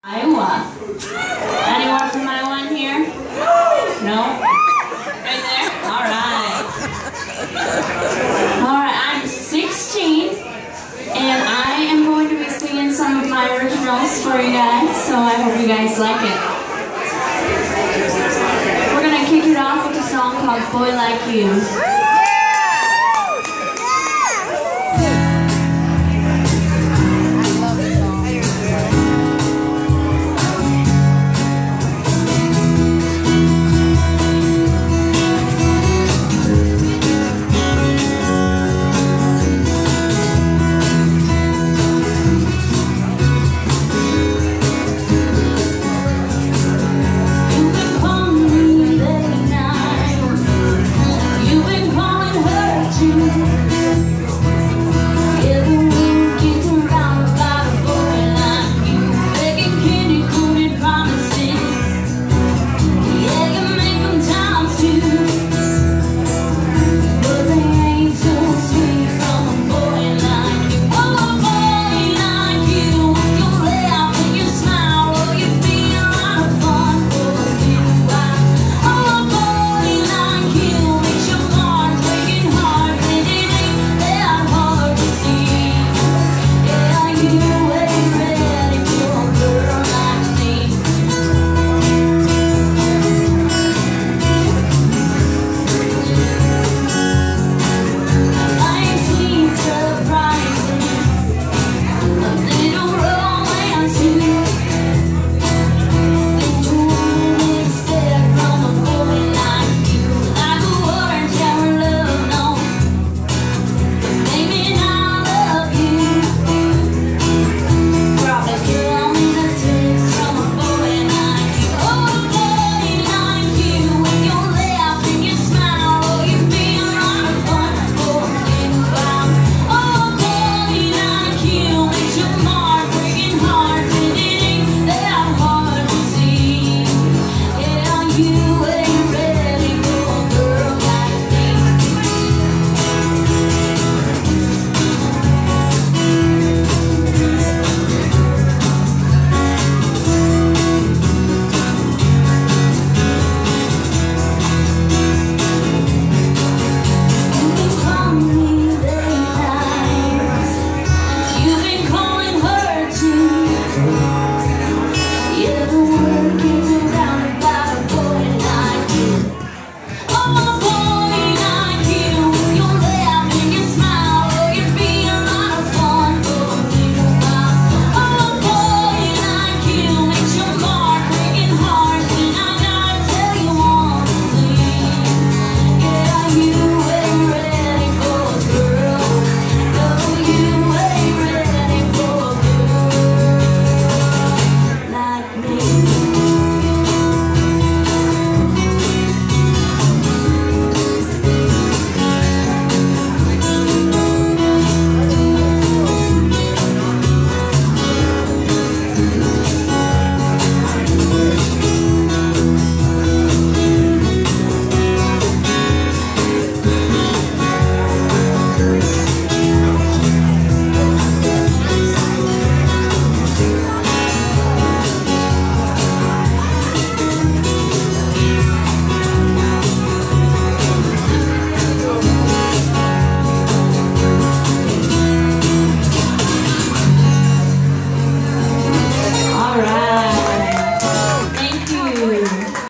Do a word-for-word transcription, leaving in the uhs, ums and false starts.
Iowa. Anyone from Iowa in here? No? Right there? Alright. Alright, I'm sixteen, and I am going to be singing some of my originals for you guys, so I hope you guys like it. We're going to kick it off with a song called Boy Like You.